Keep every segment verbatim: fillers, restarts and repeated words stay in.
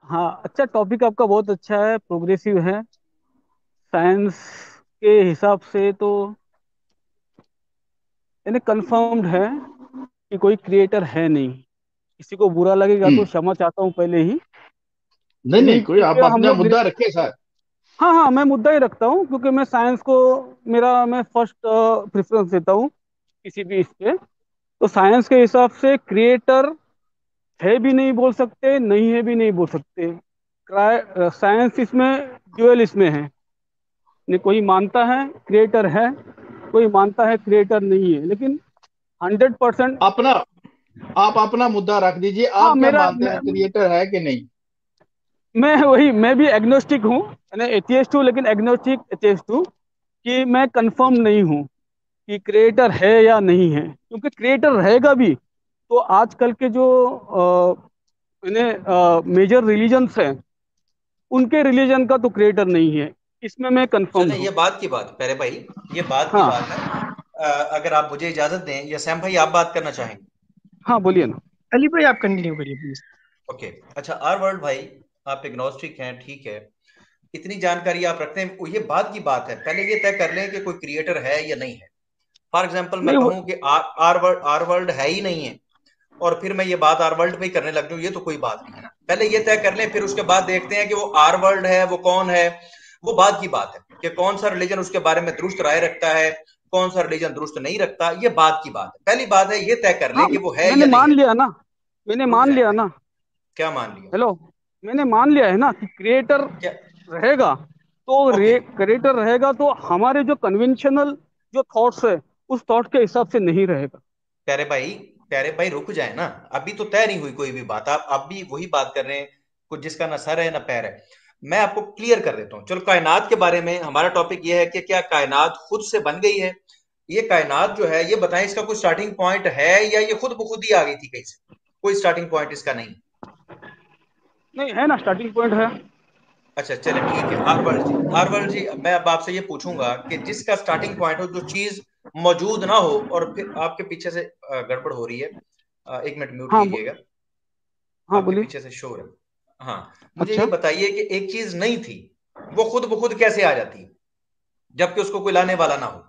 हाँ, अच्छा टॉपिक आपका बहुत अच्छा है, प्रोग्रेसिव है। साइंस के हिसाब से तो यानी कंफर्म्ड है कि कोई क्रिएटर है नहीं। किसी को बुरा लगेगा तो हम्म। क्षमा चाहता हूँ पहले ही। नहीं नहीं, यानी कोई क्योंकि आप हम अपना लोग ग्रे- मुद्दा रखिए सर। हाँ हाँ, मैं मुद्दा ही रखता हूँ क्योंकि मैं साइंस को मेरा मैं फर्स्ट प्रेफरेंस देता हूँ किसी भी इस पे। तो साइंस के हिसाब से क्रिएटर है भी नहीं बोल सकते, नहीं है भी नहीं बोल सकते। साइंस इसमें ड्यूअल इसमें है। नहीं, कोई मानता है क्रिएटर है, कोई मानता है क्रिएटर नहीं है, लेकिन हंड्रेड परसेंट। अपना आप अपना मुद्दा रख दीजिए, हाँ, आप क्या मेरा मानते मैं, हैं, क्रिएटर है कि नहीं? मैं वही मैं भी एग्नोस्टिक हूँ, यानी एथियस्ट हूँ, लेकिन एग्नोस्टिक एथियस्ट हूँ कि मैं कंफर्म नहीं हूँ कि क्रिएटर है या नहीं है, क्योंकि क्रिएटर रहेगा भी तो आजकल के जो मेजर रिलीजन्स हैं, उनके रिलीजन का तो क्रिएटर नहीं है। इसमें मैं कंफर्म चलें, हूँ। ये बात की बात प्यारे भाई, ये बात की बात है। हाँ अ, अगर आप मुझे इजाजत दें या सैम भाई आप बात करना चाहेंगे? हाँ, बोलिए ना। अली भाई आप कंटिन्यू करिए प्लीज। ओके। अच्छा, आर वर्ल्ड भाई, आप एग्नोस्टिक हैं, ठीक है। इतनी जानकारी आप रखते हैं, वो ये बात की बात है, पहले ये तय कर लें कि कोई क्रिएटर है या नहीं है। फॉर एग्जाम्पल मैं नहीं वो, कहूं कि R R World R World है ही नहीं है, और फिर मैं ये बात आर वर्ल्ड पे ही करने लग जाऊं, ये तो कोई बात नहीं है ना। पहले ये तय कर लें, फिर उसके बाद देखते हैं कि वो आर वर्ल्ड है वो कौन है। वो बात की बात है कि कौन सा रिलीजन उसके बारे में दुरुस्त राय रखता है, कौन सा रिलीजन दुरुस्त नहीं रखता, ये बात की बात है। पहली बात है ये तय कर हाँ लें कि वो है मैंने या नहीं मान है। लिया ना, मैंने रुक मान जाए लिया भाई। ना। क्या मान लिया? हेलो, मैंने मान लिया है ना कि क्रिएटर क्या? रहेगा। तो ओके। रे क्रिएटर रहेगा तो हमारे जो कन्वेंशनल जो थॉट्स है, उस थॉट के हिसाब से नहीं रहेगा। प्यारे भाई, प्यारे भाई रुक जाए ना। अभी तो तय नहीं हुई कोई भी बात, आप अब भी वही बात कर रहे हैं, कुछ जिसका ना सर है ना पैर है। मैं आपको क्लियर कर देता हूं। चलो, कायनात के बारे में हमारा टॉपिक ये है कि क्या कायनात खुद से बन गई है? ये कायनात जो है, ये बताएं, इसका कोई स्टार्टिंग पॉइंट है या ये खुद ब खुद ही आ गई थी कहीं से? कोई स्टार्टिंग पॉइंट इसका नहीं। नहीं है ना, स्टार्टिंग पॉइंट है। अच्छा चले, ठीक है। आरवल जी, आरवल जी, मैं अब आपसे ये पूछूंगा कि जिसका स्टार्टिंग पॉइंट हो, जो चीज मौजूद ना हो, और फिर आपके पीछे से अ, गड़बड़ हो रही है। अ, एक मिनट म्यूट हाँ ब- कीजिएगा। हाँ आपके बोलिए। पीछे से शोर है। हाँ, मुझे ये अच्छा। बताइए कि एक चीज नहीं थी, वो खुद ब खुद कैसे आ जाती है, जबकि उसको कोई लाने वाला ना हो?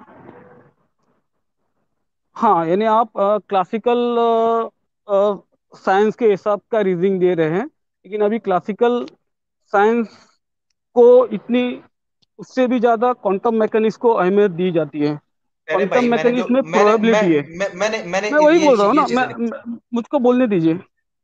हाँ, यानी आप क्लासिकल साइंस के हिसाब का रीजनिंग दे रहे हैं, लेकिन अभी क्लासिकल साइंस को इतनी, उससे भी ज्यादा क्वांटम मैकेनिक्स को अहमियत दी जाती है। अरे क्वांटम भाई, मैंने जो मैकेनिक्स में मैंने मैं, प्रोबेबिलिटी है। मैं मैंने मैंने मैं वही ये बोल रहा हूँ ये ना, मैं, चीजें नहीं पूछी। मैं मुझको बोलने दीजिए।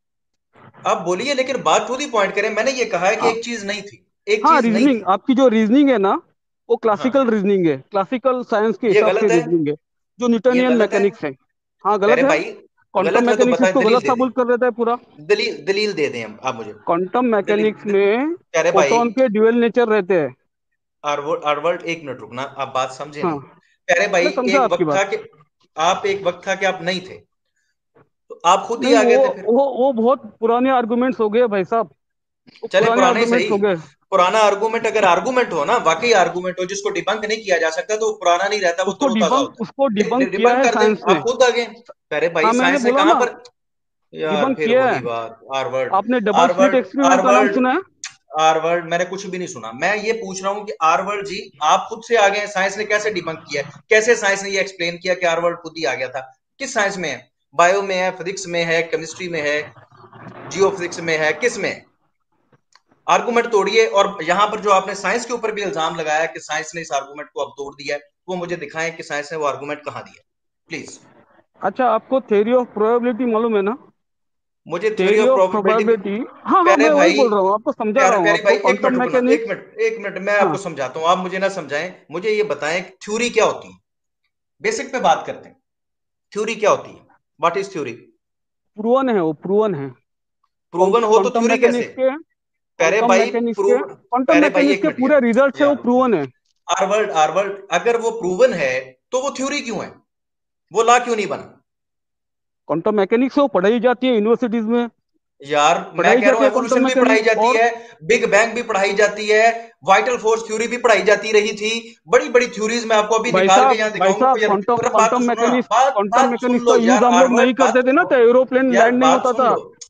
आप बोलिए, लेकिन बात खुद ही पॉइंट करें। मैंने ये कहा है कि आ, एक चीज नहीं थी, एक हाँ, चीज नहीं रीजनिंग, थी। आपकी जो रीजनिंग है ना, वो क्लासिकल हाँ, रीजनिंग है, क्लासिकल साइंस के ये हिसाब से गलत है, रीजनिंग है, जो ये न्यूटनियन गलत है। मैकेनिक्स है। हाँ, अरे गलत है। भाई, क्वांटम गलत है तो मैकेनिक्स बताएं, इसको दलील गलत दे दें। साबित कर देता है पूरा। दलील दलील दे दें हम आप मुझे। क्वांटम दलील मैकेनिक्स द, में अरे भाई, फोटॉन के ड्यूअल नेचर रहते हैं। आरवर्ल्ड आरवर्ल्ड एक मिनट रुकना, आप बात समझे हाँ, नहीं। अरे भाई, मैं समझा एक आपकी वक्त था बात। कि आप एक वक्त था कि आप नहीं थे, तो आप खुद ही नहीं, आ वो गए थे फिर। वो वो बहुत पुराने आर्गुमेंट्स हो गए भाई साहब, वो चले, पुराने पुराने ही आर्गुमेंट्स सही। हो गए। पुराना आर्गूमेंट अगर आर्गूमेंट हो ना, वाकई आर्गूमेंट हो जिसको डिबंक नहीं किया जा सकता, तो वो पुराना नहीं रहता, वो उसको तरोताजा डिबंक होता उसको डिबंक है। किया डिबंक है कर दें, साइंस ने। आप खुद आ गए। अरे भाई, हाँ, मैंने साइंस ने बोला कहां ना, पर? यार डिबंक फिर किया है। वही बात, आरवर्ड। आपने डबल स्लिट आरवर्ड एक्सपेरिमेंट का नाम आरवर्ड सुना है? आरवर्ड मैंने कुछ भी नहीं सुना। मैं ये पूछ रहा हूँ कि आरवर्ड जी, आप खुद से आ गए हैं, साइंस ने कैसे डिबंक किया है? कैसे साइंस ने ये एक्सप्लेन किया कि आरवर्ड खुद ही आ गया था? किस साइंस में है? बायो में है, फिजिक्स में है, केमिस्ट्री में है, जियो फिजिक्स में है, किस में है? आर्गूमेंट तोड़िए, और यहां पर जो आपने साइंस के ऊपर भी इल्जाम लगाया कि साइंस ने इस आर्गूमेंट को अब तोड़ दिया है, वो मुझे दिखाएं कि साइंस ने वो आर्गूमेंट कहां दिया, प्लीज। अच्छा, आपको थ्योरी ऑफ प्रोबेबिलिटी मालूम है ना? मुझे theory theory of of probability भी। प्रोबेबिलिटी, हाँ हाँ, प्यारे मैं वही भाई, बोल रहा हूँ, आपको समझा रहा प्यारे हूँ, प्यारे भाई, आपको एक मिनट क्वांटम रुकना, एक मैकेनिक्स। मिनट एक मिनट मैं हाँ, आपको समझाता हूं, आप मुझे ना समझाएं। मुझे ये बताएं, थ्योरी क्या होती है? बेसिक पे बात करते हैं। थ्योरी क्या होती है? What is theory? प्रूवन है, वो प्रूवन है। प्रूवन हो तो क्वांटम थ्योरी कैसे? मैकेनिक्स के प्यारे क्वांटम भाई, मैकेनिक्स के प्रूव क्वांटम प्यारे भाई, मैकेनिक्स एक के मिनट पूरे रिजल्ट्स यार है, वो यार प्रूवन है। आरवर्ल्ड आरवर्ल्ड अगर वो प्रूवन है, तो वो थ्योरी क्यों है? वो ला क्यों नहीं बना? क्वांटम मैकेनिक्स वो पढ़ाई जाती है यूनिवर्सिटीज में, यार, मैं पढ़ाई कह रहा जाती हूं है क्वांटम एवोल्यूशन भी पढ़ाई मैकेनिक्स। जाती और है, बिग बैंग भी पढ़ाई जाती है, वाइटल फोर्स थ्योरी भी पढ़ाई जाती रही थी। बड़ी बड़ी थ्योरीज मैं आपको अभी भाई निकाल के साहब, यहां भाई दिखाऊंगा साहब, यार। क्वांटम पूरा बात क्वांटम तो सुनो ना, मैकेनिक्स बात क्वांटम बात सुन मैकेनिक्स का लो यूज यार, हम लोग नहीं आरवर्ल्ड, बात करते थे ना, सुनो। तो एरोप्लेन यार लैंड नहीं बात होता सुन था। लो।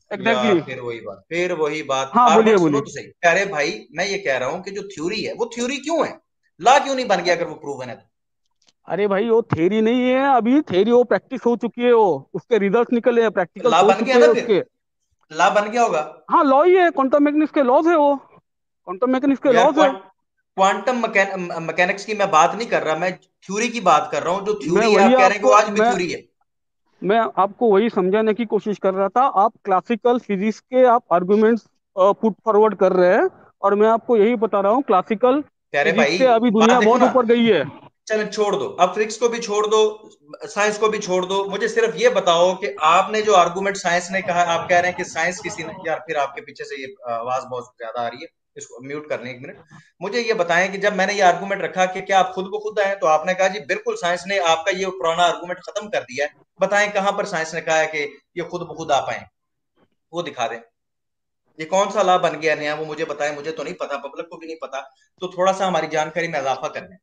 एग्जैक्टली यार exactly. फिर वही बात फिर वही बात हाँ बोलिए आर्बर्ट सुनो बोलिए। तो सही। अरे भाई मैं ये कह रहा हूं कि जो थ्योरी है वो थ्योरी क्यों है, ला क्यों नहीं बन गया अगर वो प्रूवन है तो। अरे भाई वो थेरी नहीं है, अभी थेरी वो प्रैक्टिस हो चुकी है, वो उसके रिजल्ट निकले हैं, तो प्रैक्टिकल ला हो बन गया चुके हैं ना फिर, उसके। ला बन गया होगा। हाँ लॉ ही है, क्वांटम मैकेनिक्स के लॉज है वो, क्वांटम मैकेनिक्स के यार लॉज है। क्वांटम मैकेनिक्स की मैं बात नहीं कर रहा, मैं थ्योरी की बात कर रहा हूं। जो मैं थ्योरी है वही आप कह रहे हैं कि वो आपको आज भी मैं थ्योरी है। मैं आपको वही समझाने की कोशिश कर रहा था। आप क्लासिकल फिजिक्स के आप आर्गुमेंट्स पुट फॉरवर्ड कर रहे हैं, और मैं आपको यही बता रहा हूँ क्लासिकल कह रहे फिजिक्स भाई से अभी बात दुनिया देखो बहुत ना, ऊपर गई है। चलो छोड़ दो, अब फिजिक्स को भी छोड़ दो, साइंस को भी छोड़ दो, मुझे सिर्फ ये बताओ कि आपने जो आर्गुमेंट साइंस ने कहा, आप कह रहे हैं कि साइंस किसी ने, यार फिर आपके पीछे से ये आवाज बहुत ज्यादा आ रही है, इसको म्यूट कर लें एक मिनट। मुझे ये बताएं कि जब मैंने ये आर्गुमेंट रखा कि क्या आप खुद ब खुद आए, तो आपने कहा जी बिल्कुल साइंस ने आपका ये पुराना आर्गुमेंट खत्म कर दिया है। बताएं कहां पर साइंस ने कहा है कि ये खुद ब खुद आप आए, वो दिखा दें। ये कौन सा लाभ बन गया नया, वो मुझे बताएं, मुझे तो नहीं पता, पब्लिक को भी नहीं पता। तो थोड़ा सा हमारी जानकारी में इजाफा कर लें,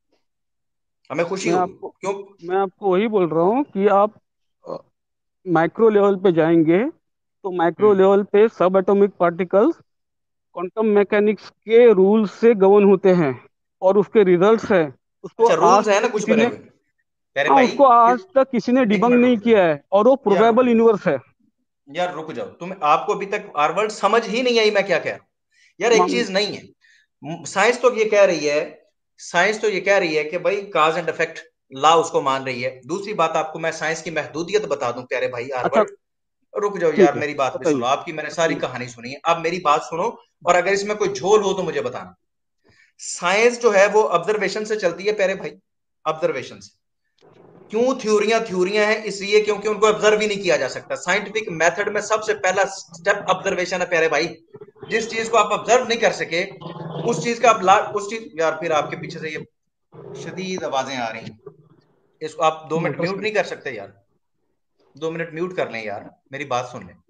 हमें खुशी मैं होगी। आपको क्यों? मैं आपको वही बोल रहा हूँ कि आप माइक्रो लेवल पे जाएंगे तो माइक्रो हम्म। लेवल पे सब एटॉमिक पार्टिकल्स क्वांटम मैकेनिक्स के रूल्स से गवर्न होते हैं, और उसके रिजल्ट्स है, उसको अच्छा आज रूल्स है ना तक कुछ किसी बने ने, हुए। अरे हाँ भाई उसको कि, आज तक किसी ने एक डिबंग मिनट नहीं रुक जाओ, किया है, और वो यार रुक प्रोबेबल जाओ, यूनिवर्स है। यार रुक जाओ, तुम आपको अभी तक आर वर्ड समझ ही नहीं आई मैं क्या कह रहा हूं। यार एक माम- चीज नहीं है, साइंस तो ये कह रही है, साइंस तो ये कह रही है कि भाई काज एंड इफेक्ट ला उसको मान रही है। दूसरी बात आपको मैं साइंस की महदूदियत बता दूं प्यारे भाई अच्छा आरवर्ड, रुक जाओ यार, ठीक है, मेरी बात भी बताइए सुनो, आपकी मैंने सारी बताइए। कहानी सुनी है, अब मेरी बात सुनो, और अगर इसमें कोई झोल हो तो मुझे बताना। साइंस जो है वो ऑब्जर्वेशन से चलती है प्यारे भाई, ऑब्जर्वेशन से। क्यों थ्योरियां थ्योरियां हैं? इसलिए क्योंकि उनको ऑब्जर्व ही नहीं किया जा सकता। साइंटिफिक मेथड में सबसे पहला स्टेप ऑब्जर्वेशन है प्यारे भाई। जिस चीज को आप ऑब्जर्व नहीं कर सके, उस चीज का आप ला उस चीज, यार फिर आपके पीछे से ये शदीद आवाजें आ रही हैं, इसको आप दो मिनट म्यूट नहीं कर सकते यार? दो मिनट म्यूट कर लें यार, मेरी बात सुन लें।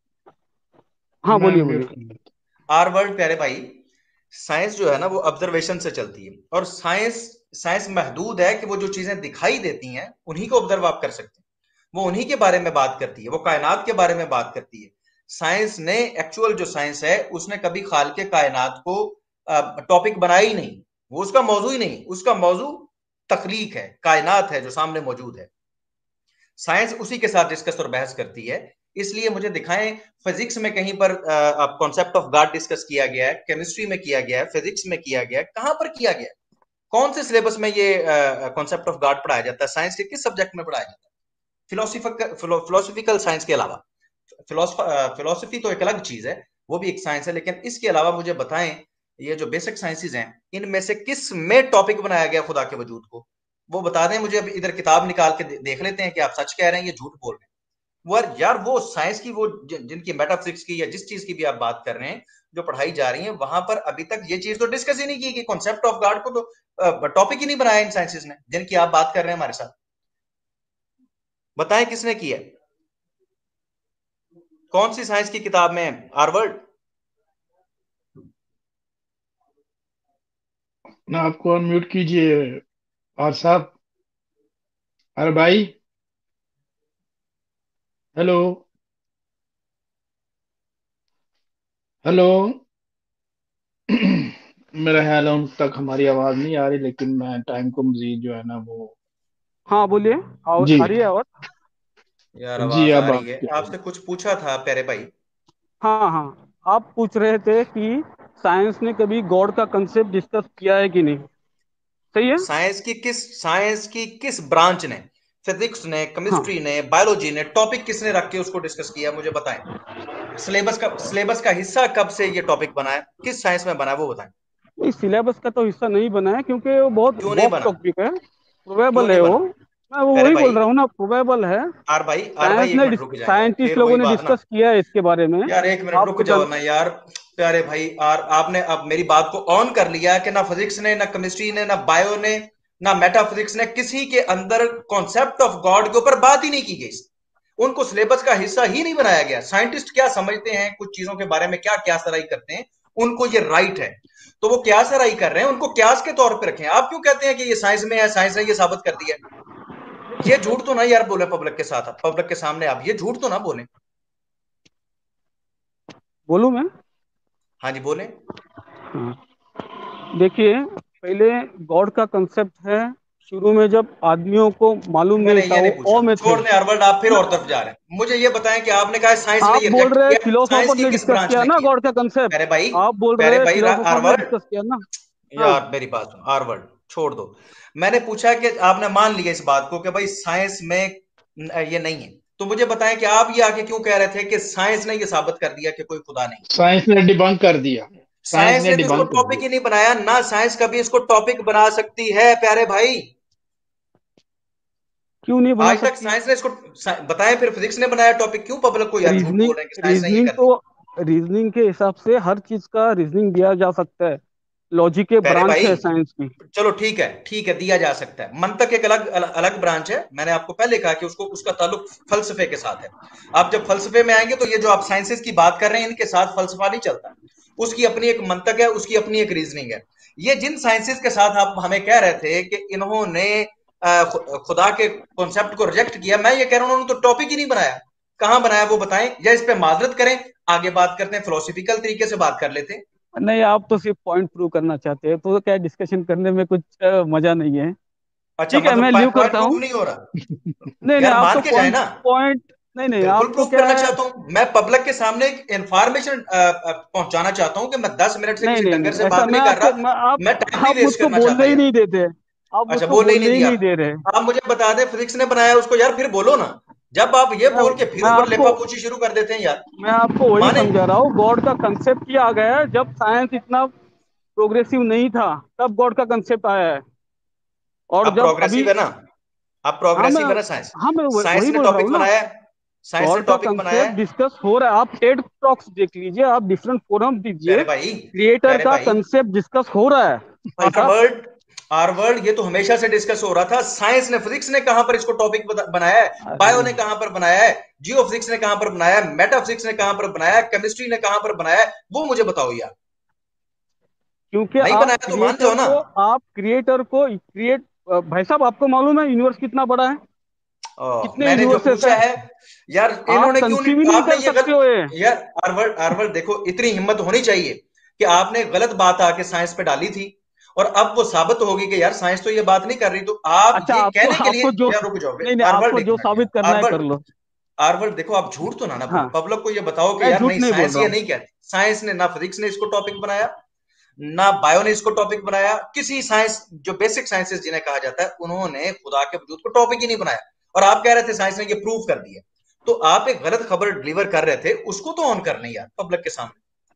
हाँ मैं बोलिए म्यूट बोलिए। कर लेता आर वर्ल्ड प्यारे भाई, साइंस जो है ना वो ऑब्जर्वेशन से चलती है, और साइंस साइंस महदूद है कि वो जो चीजें दिखाई देती हैं उन्हीं को ऑब्जर्व आप कर सकते हैं। वो उन्हीं के बारे में बात करती है, वो कायनात के बारे में बात करती है। साइंस ने, एक्चुअल जो साइंस है, उसने कभी खाल के कायनात को टॉपिक बनाया ही नहीं। वो उसका मौजू ही नहीं, उसका मौजू तखलीक है, कायनात है जो सामने मौजूद है। साइंस उसी के साथ डिस्कस और बहस करती है। इसलिए मुझे दिखाएं फिजिक्स में कहीं पर कॉन्सेप्ट ऑफ गॉड डिस्कस किया गया है, केमिस्ट्री में किया गया है, फिजिक्स में किया गया है, कहां पर किया गया है? कौन से सिलेबस में ये कॉन्सेप्ट ऑफ गॉड पढ़ाया जाता है? साइंस के किस सब्जेक्ट में पढ़ाया जाता है? फिलोसफिकल फिलोसफिकल साइंस के अलावा। फिलोसफी तो एक अलग चीज है, वो भी एक साइंस है, लेकिन इसके अलावा मुझे बताएं, ये जो बेसिक साइंसेज हैं इनमें से किस में टॉपिक बनाया गया खुदा के वजूद को? वो बता दें मुझे। अब इधर किताब निकाल के देख लेते हैं कि आप सच कह रहे हैं या झूठ बोल रहे हैं। वो यार वो साइंस की, वो जिनकी मेटाफिजिक्स की या जिस चीज की भी आप बात कर रहे हैं जो पढ़ाई जा रही है, वहां पर अभी तक ये चीज तो डिस्कस ही नहीं की कि कॉन्सेप्ट ऑफ गॉड को तो टॉपिक ही नहीं बनाया इन साइंसेज ने जिनकी आप बात कर रहे हैं हमारे साथ। बताएं किसने किया है? कौन सी साइंस की किताब में है आरवर्ड? ना, आपको अनम्यूट कीजिए और साहब। अरे भाई, हेलो, हेलो। मेरा ख्याल है उन तक हमारी आवाज नहीं आ रही, लेकिन मैं टाइम को मजीद जो है ना वो। हाँ बोलिए, आ जी, आ रही है आवाज। यार जी, आवाज आ अब रही है। आपकी आ रही आपसे कुछ पूछा था प्यारे भाई। हाँ हाँ, आप पूछ रहे थे कि साइंस ने कभी गॉड का कंसेप्ट डिस्कस किया है कि नहीं, सही है। साइंस की किस साइंस की किस ब्रांच ने, फिजिक्स ने, हाँ, केमिस्ट्री ने, बायोलॉजी ने टॉपिक किसने रख के उसको डिस्कस किया, मुझे बताएं। सिलेबस का सिलेबस का हिस्सा कब से ये टॉपिक बना है, किस साइंस में बना है, वो बताएं। इस सिलेबस का तो हिस्सा नहीं बना है, क्योंकि वो बहुत क्यों नहीं वॉक बना? टॉपिक है, क्यों प्रोबेबल नहीं है बना? वो। मैं वो प्यारे वही बोल भाई, रहा हूँ ना, प्रोबेबल है। आर भाई, आर भाई साइंस एक ने मिनट रुक जाए यार, साइंटिस्ट फिर लोगों वही ने बात ना। डिस्कस किया है इसके बारे में। यार एक मिनट रुक आपको जाओ जन ना यार, प्यारे भाई, आर आपने अब मेरी बात को ऑन कर लिया कि ना फिजिक्स ने, ना केमिस्ट्री ने, ना बायो ने, ना मेटाफिजिक्स ने, किसी के अंदर कॉन्सेप्ट ऑफ गॉड के ऊपर बात ही नहीं की गई। उनको सिलेबस का हिस्सा ही नहीं बनाया गया। साइंटिस्ट क्या समझते हैं कुछ चीजों के बारे में, क्या क्या सराई करते हैं, उनको ये राइट है, तो वो क्या सराई कर रहे हैं उनको क्यास के तौर पे रखें। आप क्यों कहते हैं कि ये साइंस में है, साइंस ने ये साबित कर दिया? ये झूठ तो ना यार बोले पब्लिक के साथ, पब्लिक के सामने आप ये झूठ तो ना बोले। बोलूं मैं? हाँ जी बोले। हाँ, देखिए, पहले गॉड का कंसेप्ट है, शुरू में जब आदमियों को मालूम नहीं मैंने था, ये नहीं वो पूछा, ओ में थे छोड़ दें हरवर्ड, आप फिर ना। और तरफ जा रहे हैं। मुझे ये बताएं कि आपने कहा साइंस ने आप ये बोल रिजेक्ट रहे किया, साइंस फिलोसोफर की ने किस डिस्कस ब्रांच किया ने ना किया? गॉड का कंसेप्ट। प्यारे भाई, आप बोल प्यारे रहे भाई फिलोसोफर ने हार्वर्ड, डिस्कस किया ना। हाँ। यार मेरी बात सुनो, हार्वर्ड छोड़ दो। मैंने पूछा कि आपने मान लिया इस बात को कि भाई साइंस में न- ये नहीं है, तो मुझे बताएं कि आप ये आके क्यों कह रहे थे कि साइंस ने ये साबित कर दिया कि कोई खुदा नहीं? साइंस ने डिबंक कर दिया। साइंस साइंस ने ने तो इसको डिबंक कर टॉपिक दिया। ही नहीं बनाया ना, साइंस कभी इसको टॉपिक बना सकती है प्यारे भाई? क्यों नहीं बना आज तक सकती? साइंस ने इसको सा- बताएं, फिर फिजिक्स ने बनाया टॉपिक, क्यों पब्लिक को यार झूठ रीजनिंग बोल रहे हैं कि साइंस ने ये रीजनिंग कर तो दिया? रीजनिंग के हिसाब से हर चीज का रीजनिंग दिया जा सकता है। लॉजिक के प्यारे ब्रांच भाई है साइंस की। चलो ठीक है, ठीक है, दिया जा सकता है। मंतक एक अलग अलग, अलग ब्रांच है। मैंने आपको पहले कहा कि उसको उसका ताल्लुक फलसफे के साथ है। आप जब फलसफे में आएंगे तो ये जो आप साइंसेस की बात कर रहे हैं इनके साथ फलसफा नहीं चलता। उसकी अपनी एक मंतक है, उसकी अपनी एक रीजनिंग है। ये जिन साइंसेस के साथ आप हमें कह रहे थे कि इन्होंने अ, खु- खुदा के कॉन्सेप्ट को रिजेक्ट किया, मैं ये कह रहा हूं उन्होंने तो टॉपिक ही नहीं बनाया। कहां बनाया वो बताएं, या इस पे माजरत करें। आगे बात करते हैं, फिलोसफिकल तरीके से बात कर लेते हैं। नहीं, आप तो सिर्फ पॉइंट प्रूव करना चाहते हैं, तो क्या डिस्कशन करने में कुछ अ, मजा नहीं है। अच्छा, ठीक है, मैं मतलब लीव पॉइंट करता प्रूव हूँ। नहीं हो रहा? नहीं नहीं, यार आप तो मान के जाए पॉइंट ना। पॉइंट नहीं नहीं, बिल्कुल आप तो प्रूव क्या करना है। चाहता हूं, मैं पब्लिक के सामने एक इंफॉर्मेशन पहुंचाना चाहता हूं कि मैं दस मिनट से नहीं किसी नहीं डंगर नहीं, से ऐसा बात मैं नहीं कर आपको रहा। मैं आप मैं टाइम नहीं आप वेस्ट मुझको करना चाहता बोलने ही यार। नहीं देते। आप अच्छा, मुझको बोलने ही नहीं बोलने ही दिया नहीं आपने। दे रहे। आप मुझे बता दें फिजिक्स ने बनाया उसको, यार फिर बोलो ना। जब आप ये मैं बोल के फिर मैं ऊपर आपको लेपा पूछी शुरू कर देते हैं यार। मैं आपको वही माने, समझा रहा हूँ, गॉड का कंसेप्ट ही आ गया है जब साइंस इतना प्रोग्रेसिव नहीं था, तब गॉड का कंसेप्ट आया है। और अब जब अभी। प्रोग्रेसिव है ना, अब हाँ मैं प्रोग्रेसिव है ना साइंस। हाँ मैं वह- साइंस वही ने बोल रहा हूँ टॉपिक ना। बनाया है, साइंस ने गॉड का टॉपिक बनाया कंसेप्ट है। डिस्कस हो रहा है, आप टेड टॉक्स देख लीजिए, आप डिफरेंट फोरम दीजिए, प्यारे भाई, क्रिएटर प्यारे का भाई, कंसेप्ट डिस्कस हो रहा है। भाई आर साहब, वर्ल्ड, आर वर्ल्ड ये तो हमेशा से डिस्कस हो रहा था। साइंस ने, फिजिक्स ने कहां पर इसको टॉपिक बनाया है? अरे बायो ने कहां पर बनाया है? जियो फिजिक्स ने कहां पर बनाया है? मेटाफिजिक्स ने कहां पर बनाया है? केमिस्ट्री ने कहां पर बनाया है? वो मुझे बताओ यार। क्योंकि नहीं आप बनाया तो मान जाओ क्रिएटर ना। को आप क्रिएटर को क्रिएट। भाई साहब, आपको मालूम है यूनिवर्स कितना बड़ा है? ओ, कितने मैंने जो यूनिवर्सेस पूछा है? है, यार आप इन्होंने क्यों कंसीव ही नहीं, नहीं आपने कर ये सकते हो गलत। ये। यार आरवर्ड, आरवर्ड देखो, इतनी हिम्मत होनी चाहिए कि आपने गलत बात आके साइंस पे डाली थी, और अब वो साबित होगी कि यार साइंस तो ये बात नहीं कर रही, तो आप अच्छा, ये आपको कहने के लिए। आपको जो यार रुक जाओ, नहीं नहीं, आरवर्ड आपको एक जो मिनट यार, साबित करना है कर आरवर्ड, लो। आरवर्ड देखो, आप झूठ तो ना ना बोलो, हाँ, पब्लिक को ये बताओ कि मैं यार झूठ नहीं, नहीं बोल साइंस रहा ये हूँ। नहीं कहती। साइंस ने ना फिजिक्स ने इसको टॉपिक बनाया, ना बायो ने इसको टॉपिक बनाया। किसी साइंस, जो बेसिक साइंसेस जिन्हें कहा जाता है, उन्होंने खुदा के वजूद को टॉपिक ही नहीं बनाया। और आप कह रहे थे साइंस ने ये प्रूव कर दिया। तो आप एक गलत खबर डिलीवर कर रहे थे, उसको तो ऑन कर नहीं यार पब्लिक के सामने।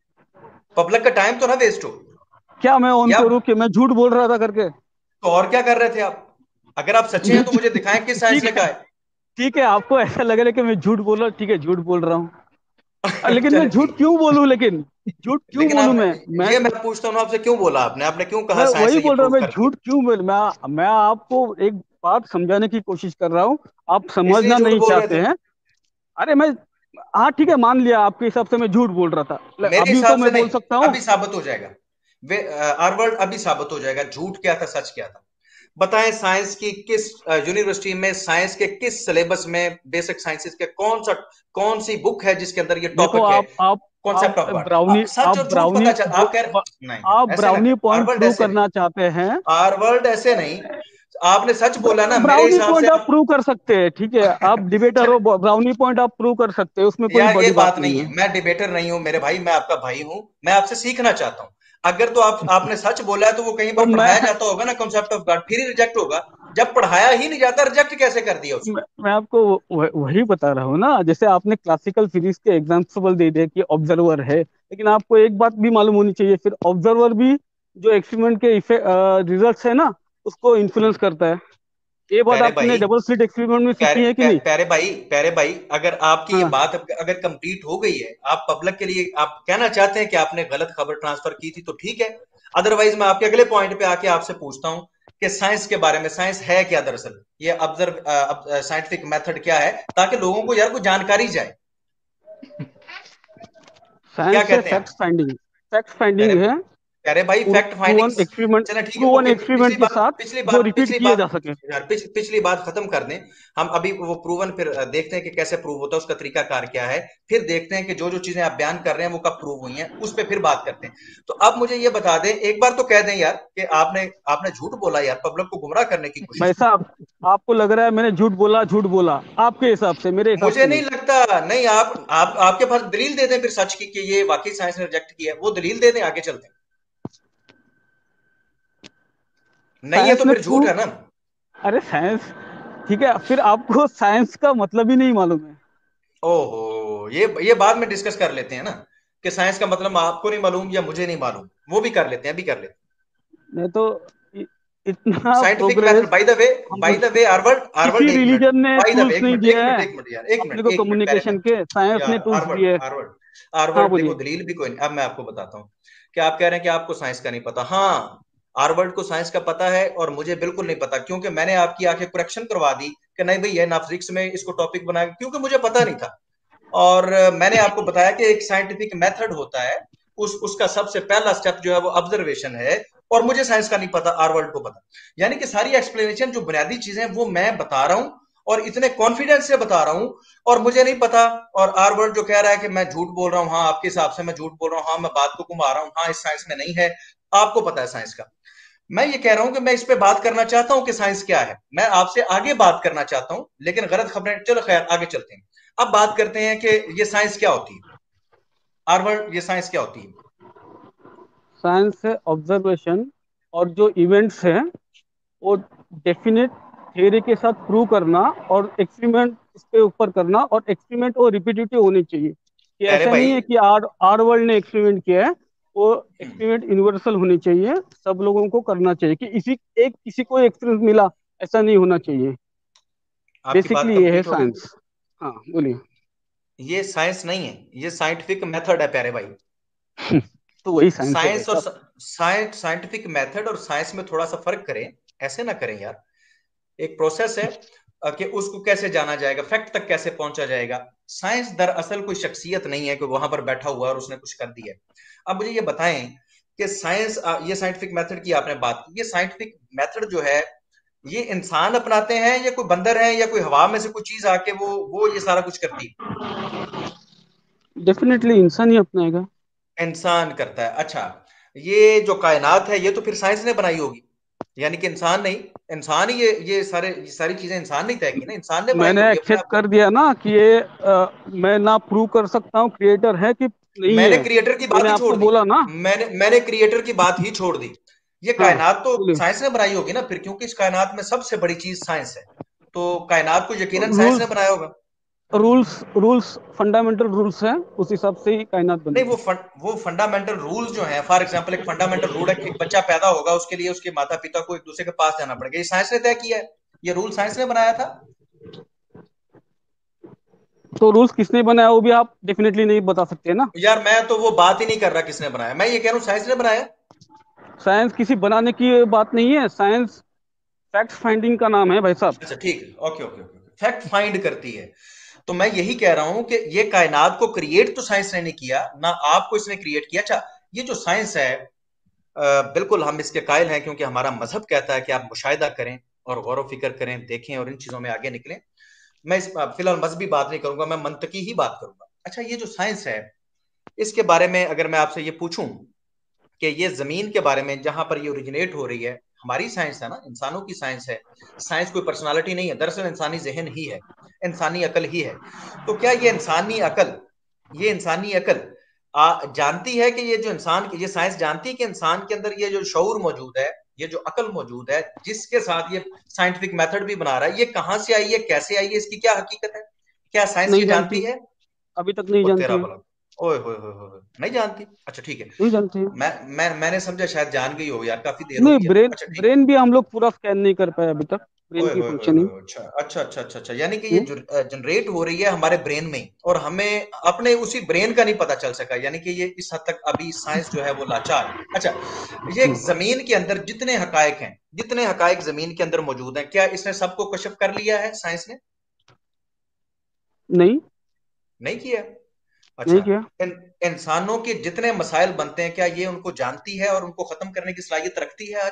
पब्लिक का टाइम तो ना वेस्ट हो। क्या मैं ऑन या करूँ कि मैं झूठ बोल रहा था करके? तो और क्या कर रहे थे आप? अगर आप सच्चे हैं तो मुझे दिखाएं किस साइंस ठीक ने है, कहा है। ठीक है, आपको ऐसा लग रहा है कि मैं झूठ बोल रहा हूँ, ठीक है, झूठ बोल रहा हूँ। अ, लेकिन मैं चले झूठ ठीक। क्यों बोलूं? लेकिन झूठ क्यों लेकिन बोलूं? आपने, मैं मैं ये मैं पूछता हूं आपसे, क्यों बोला आपने आपने क्यों कहा मैं साइंस वही ने ये बोल रहा हूँ, प्रूव मैं कर दिया? झूठ क्यों बोल मैं मैं आपको एक बात समझाने की कोशिश कर रहा हूँ, आप इसलिए समझना झूठ नहीं बोल रहे चाहते थे? हैं। अरे मैं हाँ, ठीक है, मान लिया आपके हिसाब से मैं झूठ बोल रहा था, ले- मेरे अभी तो हिसाब से मैं नहीं, बोल सकता हूँ। अभी साबित हो जाएगा। वे आरवर्ल्ड अभी साबित हो जाएगा झूठ क्या था सच क्या था। बताएं, साइंस की किस यूनिवर्सिटी में, साइंस के किस सिलेबस में, बेसिक साइंसेस के कौन सा, कौन सी बुक है जिसके अंदर ये देखो, टॉपिक है? आप आप कॉन्सेप्ट आप ऑफ ब्राउनी गॉड, सच आप और झूठ ब्राउनी पता चल, जो आप कह ब- रहे नहीं आप यार, ऐसे ना ब्राउनी करें पॉइंट आरवर्ल्ड, प्रूव ऐसे नहीं। करना चाहते हैं। आरवर्ल्ड ऐसे नहीं। आपने सच बोला ना मेरे ब्राउनी हिसाब से पॉइंट आप आप। प्रूव कर सकते हैं, ठीक है, आप डिबेटर चल, हो, ब्राउनी पॉइंट आप प्रूव कर सकते हैं, उसमें कोई यार ये बड़ी बात बात नहीं नहीं है। है, मैं डिबेटर नहीं हूं मेरे भाई, मैं आपका भाई हूं। मैं आपसे सीखना चाहता हूं। अगर तो आप आपने सच बोला है तो वो कहीं तो पर मैं पढ़ाया जाता होगा ना कॉन्सेप्ट ऑफ गॉड, फिर ही रिजेक्ट होगा। जब पढ़ाया ही नहीं जाता, रिजेक्ट कैसे कर दिया उसको? मैं, मैं आपको वह, वही बता रहा हूँ ना, जैसे आपने क्लासिकल फिजिक्स के एग्जाम्पल दे दिए कि ऑब्जर्वर है, लेकिन आपको एक बात भी मालूम होनी चाहिए, फिर ऑब्जर्वर भी जो एक्सपेरिमेंट के रिजल्ट्स है ना, उसको इन्फ्लुएंस करता है। ये बात प्यारे आपने भाई, डबल स्लिट एक्सपेरिमेंट में प्यारे सीखी है कि प्या- नहीं? प्यारे भाई, प्यारे भाई, अगर आपकी ये हाँ। बात अब- अगर कंप्लीट हो गई है, आप पब्लिक के लिए आप कहना चाहते हैं कि आपने गलत खबर ट्रांसफर की थी, तो ठीक है। अदरवाइज मैं आपके अगले पॉइंट पे आके आपसे पूछता हूं कि साइंस के बारे में, साइंस है क्या दरअसल, ये ऑब्जर्व साइंटिफिक मेथड क्या है, ताकि लोगों को यार कोई जानकारी जाए। क्या साइंस से कहते हैं फैक्ट आप? फाइंडिंग फैक्ट फाइंडिंग प्यारे है। अरे भाई फैक्ट प्रूवन फाइंडिंग्स। एक्सपेरिमेंट, चलो ठीक है, प्रूवन ओके, पिछली एक्सपेरिमेंट के बात साथ पिछली जो बात रिपीट पिछली किए जा बात सके। यार पिछ, पिछली बात खत्म कर दें। हम अभी वो प्रूवन फिर देखते हैं कि कैसे प्रूव होता है, उसका तरीकाकार क्या है। फिर देखते हैं कि जो जो चीजें आप बयान कर रहे हैं वो कब प्रूव हुई हैं, उस पर फिर बात करते हैं। तो अब मुझे ये बता दें, एक बार तो कह दें यार कि आपने आपने झूठ बोला यार, पब्लिक को गुमराह करने की कोशिश भाई की। साहब, आपको लग रहा है मैंने झूठ बोला, झूठ बोला आपके हिसाब से, मेरे हिसाब मुझे से नहीं नहीं। लगता। नहीं, आप आप आपके पास दलील दे दें फिर सच की कि ये वाकई साइंस ने रिजेक्ट किया है, वो दलील दे दें, आगे चलते हैं। नहीं है साइंस तो ने फिर झूठ प्रूव, है ना। अरे साइंस, ठीक है, फिर आपको साइंस का मतलब ही नहीं मालूम है। ओहो, ये ये बाद में डिस्कस कर लेते हैं ना, कि साइंस का मतलब आपको नहीं मालूम या मुझे नहीं मालूम, वो भी कर लेते हैं, अभी कर लेते मैं तो इ, इतना हैं। Scientific method, progress by the way, हम बाय लोग, द वे आर्वर्ड, आर्वर्ड किसी एक मिनट, रिलीजन ने बाय द वे टूल्स एक नहीं मिनट एक दिया मिनट है एक मिनट यार, एक अपने मिनट को एक मिनट पहले मैं, कम्युनिकेशन के, साइंस ने यार टूल्स आर्वर्ड दिए। आर्वर्ड हाँ आर्वर्ड देखो, बोलिए। दलील भी कोई नहीं। अब मैं आपको बताता हूँ कि आप कह रहे हैं कि आपको साइंस का नहीं पता। हाँ, आर्वर्ड को साइंस का पता है और मुझे बिल्कुल नहीं पता, क्योंकि मैंने आपकी आंखें करेक्शन करवा दी कि नहीं भाई ये ना फिजिक्स में इसको टॉपिक बनाया, क्योंकि मुझे पता नहीं था। और मैंने आपको बताया कि एक साइंटिफिक मेथड होता है, उस उसका सबसे पहला स्टेप जो है वो ऑब्जर्वेशन है। और मुझे साइंस का नहीं पता, आरवर्ल्ड को पता। यानी कि सारी एक्सप्लेनेशन जो बुनियादी चीजें वो मैं बता रहा हूं, और इतने कॉन्फिडेंस से बता रहा हूं, और मुझे नहीं पता। और आरवर्ल्ड जो कह रहा है कि मैं झूठ बोल रहा हूं, हाँ आपके हिसाब से मैं झूठ बोल रहा हूं, हाँ मैं बात को घुमा रहा हूं, हाँ इस साइंस में नहीं है। आपको पता है साइंस का। मैं ये कह रहा हूं कि मैं इस पे बात करना चाहता हूं कि साइंस क्या है, मैं आपसे आगे बात करना चाहता हूं, लेकिन गलत खबरें, चलो खैर आगे चलते हैं। अब बात करते हैं कि ये साइंस क्या होती है, आरवर्ल्ड, ये साइंस क्या होती है। साइंस है ऑब्जर्वेशन, और जो इवेंट्स हैं वो डेफिनेट थियरी के साथ प्रूव करना, और एक्सपेरिमेंट इसके ऊपर करना, और एक्सपेरिमेंट वो रिपीटेटिव होनी चाहिए। कि अरे ऐसा नहीं भाई, है कि आर आर वर्ल्ड ने एक्सपेरिमेंट किया है, वो हम्म, एक्सपेरिमेंट यूनिवर्सल होनी चाहिए, सब लोगों को करना चाहिए, कि इसी एक किसी को एक्सपीरियंस मिला, ऐसा नहीं होना चाहिए। आपकी बात बेसिकली ये है कंप्लीट हो गई। साइंस। हाँ बोलिए। ये साइंस नहीं है, ये साइंटिफिक मेथड है प्यारे भाई। तो वही साइंस है भाई साइंस और साहब। साइंस, साइंटिफिक मेथड और साइंस में थोड़ा सा फर्क करें, ऐसे ना करें यार। एक प्रोसेस है अ, कि उसको कैसे जाना जाएगा, फैक्ट तक कैसे पहुंचा जाएगा। साइंस दरअसल कोई शख्सियत नहीं है कि वहां पर बैठा हुआ और उसने कुछ कर दिया है। अब मुझे ये बताएं कि साइंस, ये साइंटिफिक मेथड की आपने बात की, ये साइंटिफिक मेथड जो है ये इंसान अपनाते हैं, या कोई बंदर है, या कोई हवा में से कोई चीज आके वो वो ये सारा कुछ करती डेफिनेटली इंसान ही अपनाएगा। है, इंसान करता है। अच्छा, ये जो कायनात है ये तो फिर साइंस ने बनाई होगी, यानी कि इंसान नहीं। इंसान ही ये ये सारे ये सारी चीजें इंसान नहीं तय की ना, इंसान ने बनाई मैंने होगी अपने एक्सेप्ट आप को। कर दिया ना कि ये अ, मैं ना प्रूव कर सकता हूँ क्रिएटर है कि नहीं मैंने है। क्रिएटर की बात मैंने ही छोड़ आपको दी। बोला ना। मैंने मैंने क्रिएटर की बात ही छोड़ दी। ये हाँ कायनात तो बोलिए। साइंस ने बनाई होगी ना फिर, क्योंकि इस कायनात में सबसे बड़ी चीज साइंस है। तो कायनात को यकीनन साइंस ने रूल्स, बनाया होगा। रूल्स रूल्स फंडामेंटल रूल्स हैं, उस हिसाब से ही कायनात नहीं, बनी वो है। फं, वो फंडामेंटल रूल्स जो हैं, फॉर एग्जांपल एक फंडामेंटल रूल है कि एक बच्चा पैदा होगा, उसके लिए उसके माता पिता को एक दूसरे के पास जाना पड़ेगा, ये साइंस ने तय किया है। ये रूल साइंस ने बनाया था। तो रूल्स किसने बनाया वो भी आप डेफिनेटली नहीं बता सकते ना। यार मैं तो वो बात ही नहीं कर रहा किसने बनाया, मैं ये कह रहा हूँ साइंस ने बनाया। साइंस किसी बनाने की बात नहीं है, साइंस फैक्ट फाइंडिंग का नाम है भाई साहब। अच्छा ठीक है, okay okay okay, fact find करती है। तो मैं यही कह रहा हूं कि ये कायनात को क्रिएट तो साइंस ने नहीं किया ना, आपको इसने क्रिएट किया। अच्छा, ये जो साइंस है, अ, बिल्कुल हम इसके कायल हैं, क्योंकि हमारा मजहब कहता है कि आप मुशाहिदा करें और गौर व फिक्र करें, देखें और इन चीजों में आगे निकलें। मैं इस फिलहाल मजहबी बात नहीं करूंगा, मैं मंतकी ही बात करूंगा। अच्छा, ये जो साइंस है, इसके बारे में अगर मैं आपसे ये पूछूं कि ये जमीन के बारे में जहां पर ये ओरिजिनेट हो रही है, हमारी साइंस है ना, इंसानों की साइंस है। साइंस कोई पर्सनालिटी नहीं है, दरअसल इंसानी जहन ही है, इंसानी अकल ही है। तो क्या ये इंसानी अकल, ये इंसानी अकल आ, जानती है कि ये जो इंसान, ये साइंस जानती है कि इंसान के अंदर ये जो शऊर मौजूद है, ये जो अकल मौजूद है, जिसके साथ ये साइंटिफिक मेथड भी बना रहा है, ये कहां से आई है, कैसे आई है, इसकी क्या हकीकत है? क्या साइंस ये नहीं जानती जानती, है? अभी तक नहीं ओ जानती तेरा है। भला, ओए होए होए होए, नहीं जानती। अच्छा ठीक है। नहीं जानती है। मैं मैं मैंने समझा शायद जान गई हो यार, काफी देर हो नहीं, गई अब। ब्रेन, अच्छा ठीक है। ब्रेन भी हम लोग पूरा स्कैन नहीं कर पाए अभी तक, ब्रेन ओए की होए होए फंक्शनिंग। होए, अच्छा अच्छा अच्छा अच्छा अच्छा, यानी कि ये जनरेट हो रही है हमारे ब्रेन में, और हमें अपने उसी ब्रेन का नहीं पता चल सका, यानी कि ये इस हद तक अभी साइंस जो है वो लाचार है। अच्छा, ये एक जमीन के अंदर जितने हकायक हैं, जितने हकायक जमीन के अंदर मौजूद हैं, क्या इसने सबको कशफ कर लिया है साइंस ने? नहीं। नहीं किया। अच्छा, नहीं किया। इन, इंसानों के जितने मसाइल बनते हैं क्या ये उनको जानती है और उनको खत्म करने की सलाहियत रखती है आज?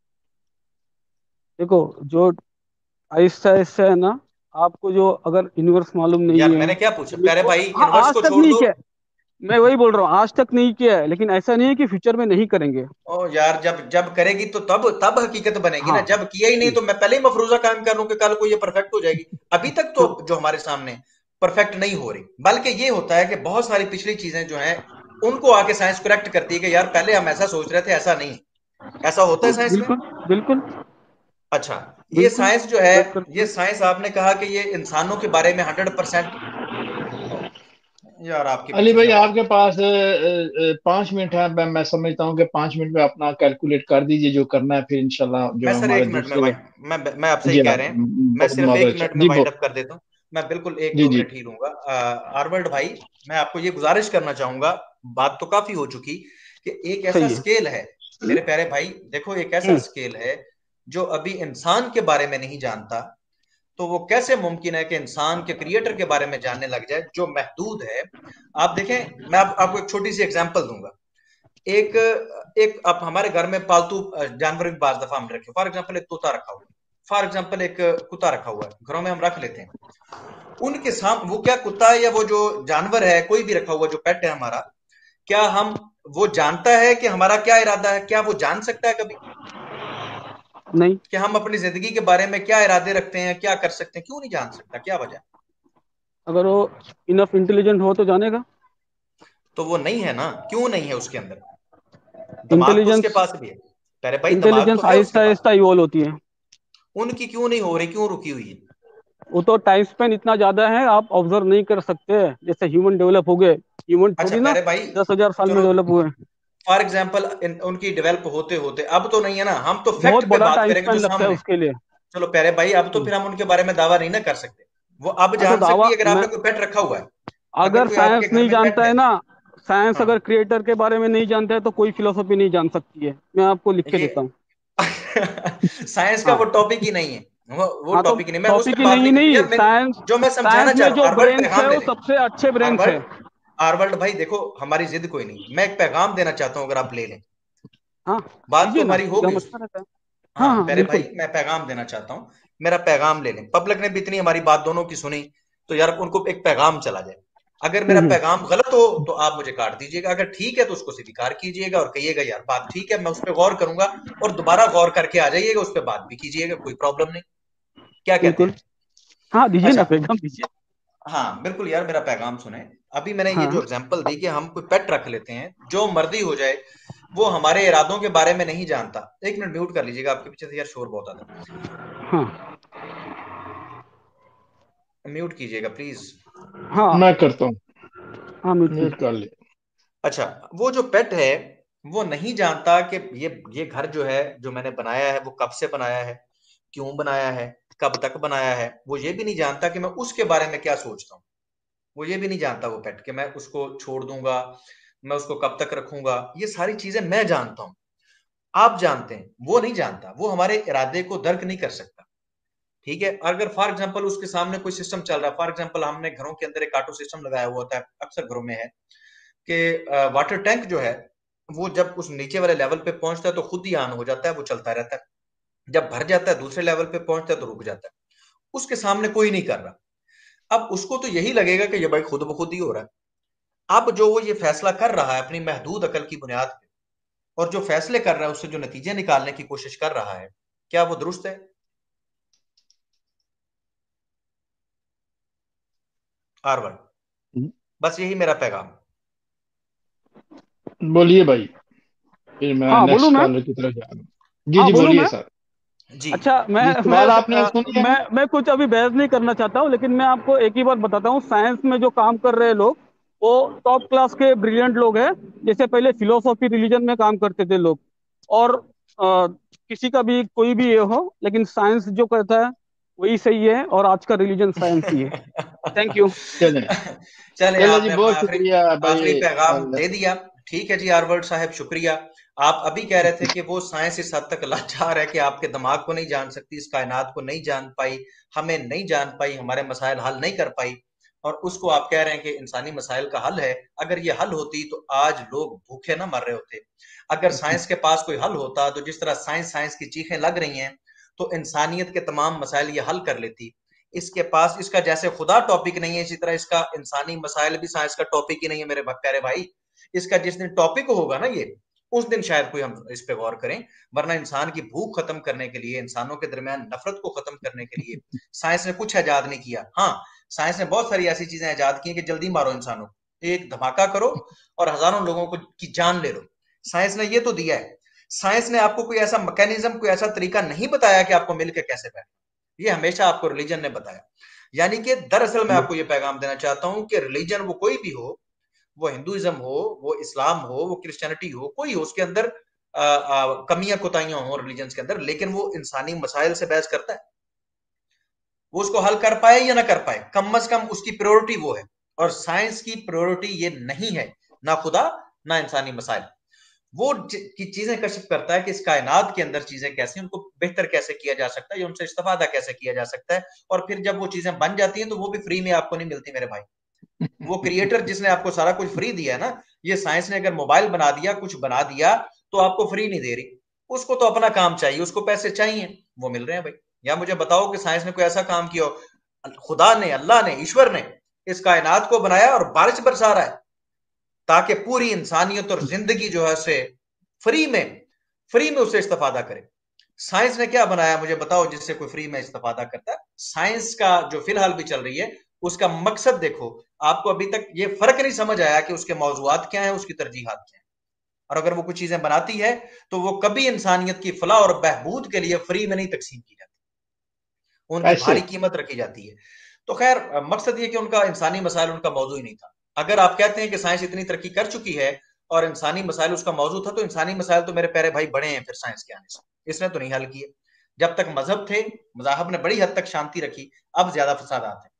देखो, जो आहिस्ता आहिस्ता है ना, आपको जो अगर यूनिवर्स मालूम नहीं यार है, मैंने क्या पूछा मेरे प्यारे को, भाई, हाँ, यूनिवर्स आज को तक छोड़ नहीं दो। किया है। मैं वही बोल रहा हूँ, आज तक नहीं किया है, लेकिन ऐसा नहीं है कि फ्यूचर में नहीं करेंगे। ओ यार, जब जब करेगी तो तब तब हकीकत बनेगी ना। हाँ। जब किया ही नहीं तो मैं पहले ही मफरूजा कायम कर लूं कि कल को ये परफेक्ट हो जाएगी। अभी तक तो तो जो हमारे सामने परफेक्ट नहीं हो रही, बल्कि ये होता है कि बहुत सारी पिछली चीजें जो हैं उनको आके साइंस करेक्ट करती है कि यार पहले हम ऐसा सोच रहे थे, ऐसा नहीं। ऐसा होता है हाँ, साइंस में। बिल्कुल बिल्कुल अच्छा, ये बिल्कुल साइंस जो है, करेक्ट करते ये हैं। साइंस आपने कहा कि ये इंसानों के बारे में हंड्रेड परसेंट। यार आपके अली पीछे से भाई आवाज। आपके पास अ, अ, अ, पाँच मिनट है। मैं, मैं समझता हूँ कि पाँच मिनट में अपना कैलकुलेट कर दीजिए जो करना है, फिर इंशाल्लाह मैं जो सर हमारे एक मिनट में दूसरे। भाई, मैं मैं आपसे ही जी कह हाँ, रहे हैं। मैं बहुत सिर्फ बहुत एक अच्छा मिनट में जी, वाइंड बहुत अप कर देता हूँ। मैं बिल्कुल एक जी दो जी। मिनट ही लूंगा। आरवर्ल्ड भाई, मैं आपको ये गुजारिश करना चाहूंगा, बात तो काफी हो चुकी, कि एक ऐसा सही है। स्केल है मेरे प्यारे भाई, देखो एक ऐसा हम्म। स्केल है जो अभी इंसान के बारे में नहीं जानता। तो वो कैसे मुमकिन है कि इंसान के क्रिएटर के बारे में जानने लग जाए जो महदूद है। आप देखें, मैं आप, आपको एक छोटी सी एग्जांपल दूंगा। एक एक आप हमारे घर में पालतू जानवर भी बाज दफा हम रखे, फॉर एग्जांपल एक तोता रखा हुआ है, फॉर एग्जांपल एक कुत्ता रखा हुआ है, घरों में हम रख लेते हैं। उनके सामने वो क्या कुत्ता है या वो जो जानवर है कोई भी रखा हुआ जो पेट है हमारा, क्या हम वो जानता है कि हमारा क्या इरादा है? क्या वो जान सकता है कभी नहीं, कि हम अपनी जिंदगी के बारे में क्या इरादे रखते हैं, क्या कर सकते हैं? क्यों नहीं जान सकता, क्या वजह? अगर वो इनफ इंटेलिजेंट हो तो जानेगा। तो वो नहीं है ना, क्यों नहीं है उसके अंदर? दिमाग तो उसके इंटेलिजेंस पास भी है प्यारे भाई, दिमाग तो इंटेलिजेंस है उसके आहिस्ता पास। आहिस्ता इवॉल्व होती है। उनकी क्यों नहीं हो रही, क्यों रुकी हुई है? वो तो टाइम स्पेन इतना ज्यादा है, आप ऑब्जर्व नहीं कर सकते। जैसे ह्यूमन डेवलप हो गए, ह्यूमन अच्छा थोड़ी ना प्यारे भाई, दस हजार साल में चलो, डेवलप हुए। फॉर एग्जाम्पल उनकी डेवलप होते होते अब तो नहीं है ना, हम तो बहुत फैक्ट पे बड़ा बात टाइम करेंगे स्पेन जो लगता है सामने। उसके लिए। चलो प्यारे भाई, अब तो हम्म। फिर हम उनके बारे में दावा नहीं ना कर सकते। वो अब हाँ, तो जान सकती दावा है अगर मैं, आपने कोई पेट रखा हुआ है, अगर अगर कोई आपके साइंस घर नहीं में पेट जानता है। है ना, साइंस हाँ, अगर क्रिएटर के बारे में नहीं जानता है तो कोई फिलोसफी नहीं जान सकती है। मैं आपको लिख के ये देता हूँ। साइंस का वो हाँ। टॉपिक ही नहीं है। वो वो हाँ, तो टॉपिक ही नहीं, मैं उस टॉपिक पर ही बात नहीं नहीं कर नहीं यार। मैं साइंस। जो मैं समझाना साइंस चाह में रहा हूँ, जो आरवर्ल्ड ब्रेन्स है पैगाम ले वो ले। सबसे अच्छे ब्रेन्स है। आरवर्ल्ड आरवर्ल्ड भाई देखो, हमारी जिद कोई नहीं, मैं एक पैगाम देना चाहता हूँ, अगर आप ले लें। हाँ, बात तो दीजिए ना, हमारी होगी एकदम उस अच्छा पर। रहता है। हाँ हाँ हाँ, प्यारे बिल्कुल। भाई, मैं पैगाम देना चाहता हूँ, मेरा पैगाम ले लें। पब्लिक ने भी इतनी हमारी बात दोनों की सुनी, तो यार उनको एक पैगाम चला जाए। अगर हम्म मेरा हम्म। पैगाम गलत हो तो आप मुझे काट दीजिएगा, अगर ठीक है तो उसको स्वीकार कीजिएगा और कहिएगा यार बात ठीक है, मैं उस पर गौर करूंगा। और दोबारा गौर करके आ जाइएगा, उस पर बात भी कीजिएगा, कोई प्रॉब्लम नहीं। क्या कहते बिल्कुल। हैं? हाँ, दीजिए ना, अच्छा, पैगाम दीजिए। हाँ बिल्कुल यार, मेरा पैगाम सुने। अभी मैंने ये जो हाँ एग्जांपल दी कि हम कोई पेट रख लेते हैं, जो मर्जी हो जाए, वो हमारे इरादों के बारे में नहीं जानता। एक मिनट म्यूट कर लीजिएगा, आपके पीछे से यार शोर बहुत आता हाँ है, म्यूट कीजिएगा प्लीज। हाँ मैं करता हूँ, हाँ, म्यूट म्यूट कीजिए। कर ले। अच्छा, वो जो पेट है वो नहीं जानता कि ये ये घर जो है, जो मैंने बनाया है, वो कब से बनाया है, क्यों बनाया है, कब तक बनाया है। वो ये भी नहीं जानता कि मैं उसके बारे में क्या सोचता हूँ। वो ये भी नहीं जानता वो पेट कि मैं उसको छोड़ दूंगा, मैं उसको कब तक रखूंगा। ये सारी चीजें मैं जानता हूँ, आप जानते हैं, वो नहीं जानता। वो हमारे इरादे को दर्क नहीं कर सकता। ठीक है, अगर फॉर एग्जाम्पल उसके सामने कोई सिस्टम चल रहा है, फॉर एग्जाम्पल हमने घरों के अंदर एक ऑटो सिस्टम लगाया हुआ होता है, अक्सर घरों में है कि वाटर टैंक जो है, वो जब उस नीचे वाले लेवल पे पहुंचता है तो खुद ही ऑन हो जाता है, वो चलता रहता है। जब भर जाता है दूसरे लेवल पे पहुंचता है तो रुक जाता है। उसके सामने कोई नहीं कर रहा। अब उसको तो यही लगेगा कि ये भाई खुद ब खुद ही हो रहा है। अब जो वो ये फैसला कर रहा है अपनी महदूद अकल की बुनियाद पे, और जो फैसले कर रहा है उससे जो नतीजे निकालने की कोशिश कर रहा है, क्या वो दुरुस्त है? आरवन, बस यही मेरा पैगाम। बोलिए भाई, फिर मैं हाँ, बोलूँ नेक्स्ट मैं? कॉलर की तरफ जा रहा हूँ। जी हाँ, जी, बोलूँ बोलिए मैं? सर। जी। अच्छा, मैं जी, मैं सवाल आपने अ, सुन लिया मैं है। मैं कुछ अभी बहस नहीं करना चाहता हूँ, लेकिन मैं आपको एक ही बात बताता हूँ। साइंस में जो काम कर रहे लोग, वो टॉप क्लास के ब्रिलियंट लोग हैं। जैसे पहले फिलोसॉफी रिलीजन में काम करते थे लोग, और अ, किसी का भी कोई भी ये हो, लेकिन साइंस जो कहता है वही सही है, और आज का रिलीजन साइंस ही है। Thank you. चलें, चले, चले जी, आपने अपना बहुत आखिरी शुक्रिया भाई। आखिरी पैगाम अ, दे दिया। ठीक है जी आरवर्ड साहब, शुक्रिया। आप अभी कह रहे थे कि वो साइंस इस हद तक लाचार है कि आपके दिमाग को नहीं जान सकती, इस कायनात को नहीं जान पाई, हमें नहीं जान पाई, हमारे मसाइल हल नहीं कर पाई। और उसको आप कह रहे हैं कि इंसानी मसाइल का हल है। अगर ये हल होती तो आज लोग भूखे ना मर रहे होते। अगर साइंस के पास कोई हल होता तो जिस तरह साइंस साइंस की चीखें लग रही हैं तो इंसानियत के तमाम मसाइल ये हल कर लेती। इसके पास, इसका जैसे खुदा टॉपिक नहीं है, इसी तरह इसका इंसानी मसाइल भी साइंस का टॉपिक ही नहीं है मेरे प्यारे भाई। इसका जिस दिन टॉपिक होगा ना ये, उस दिन शायद कोई हम इस पे गौर करें। वरना इंसान की भूख खत्म करने के लिए, इंसानों के दरमियान नफरत को खत्म करने के लिए साइंस ने कुछ ईजाद नहीं किया। हाँ, साइंस ने बहुत सारी ऐसी चीजें ईजाद की कि जल्दी मारो इंसानों को, एक धमाका करो और हजारों लोगों को की जान ले लो। साइंस ने ये तो दिया है। साइंस ने आपको कोई ऐसा मैकेनिज्म, कोई ऐसा तरीका नहीं बताया कि आपको मिलकर कैसे बैठना। ये हमेशा आपको रिलीजन ने बताया। यानी कि दरअसल मैं आपको ये पैगाम देना चाहता हूं कि रिलीजन वो कोई भी हो, वो हिंदुइज्म हो, वो इस्लाम हो, वो क्रिश्चियनिटी हो, कोई हो, उसके अंदर कमियां कोताहियां हो रिलीजन के अंदर, लेकिन वो इंसानी मसाइल से बहस करता है। वो उसको हल कर पाए या ना कर पाए, कम अज कम उसकी प्रायोरिटी वो है। और साइंस की प्रायोरिटी ये नहीं है, ना खुदा ना इंसानी मसाइल। वो की चीजें कशिफ करता है कि इस कायनात के अंदर चीजें कैसी, उनको बेहतर कैसे किया जा सकता है या उनसे इस्तेफादा कैसे किया जा सकता है। और फिर जब वो चीजें बन जाती हैं तो वो भी फ्री में आपको नहीं मिलती मेरे भाई। वो क्रिएटर जिसने आपको सारा कुछ फ्री दिया है ना, ये साइंस ने अगर मोबाइल बना दिया, कुछ बना दिया, तो आपको फ्री नहीं दे रही। उसको तो अपना काम चाहिए, उसको पैसे चाहिए, वो मिल रहे हैं भाई। या मुझे बताओ कि साइंस ने कोई ऐसा काम किया, खुदा ने, अल्लाह ने, ईश्वर ने इस कायनात को बनाया और बारिश बरसा रहा है ताकि पूरी इंसानियत और जिंदगी जो है उसे फ्री में फ्री में उससे इस्तेफादा करे। साइंस ने क्या बनाया मुझे बताओ जिससे कोई फ्री में इस्तेफादा करता है? साइंस का जो फिलहाल भी चल रही है उसका मकसद देखो। आपको अभी तक ये फर्क नहीं समझ आया कि उसके मौजूआत क्या है, उसकी तरजीहात क्या है। और अगर वो कुछ चीजें बनाती है तो वो कभी इंसानियत की फलाह और बहबूद के लिए फ्री में नहीं तकसीम की जाती, उनकी भारी कीमत रखी जाती है। तो खैर, मकसद ये कि उनका इंसानी मसाइल उनका मौजू ही नहीं था। अगर आप कहते हैं कि साइंस इतनी तरक्की कर चुकी है और इंसानी मसाइल उसका मौजू था, तो इंसानी मसाइल तो मेरे प्यारे भाई बड़े हैं फिर साइंस के आने से। इसने तो नहीं हल किए। जब तक मजहब थे, मजाहब ने बड़ी हद तक शांति रखी, अब ज्यादा फसादात है।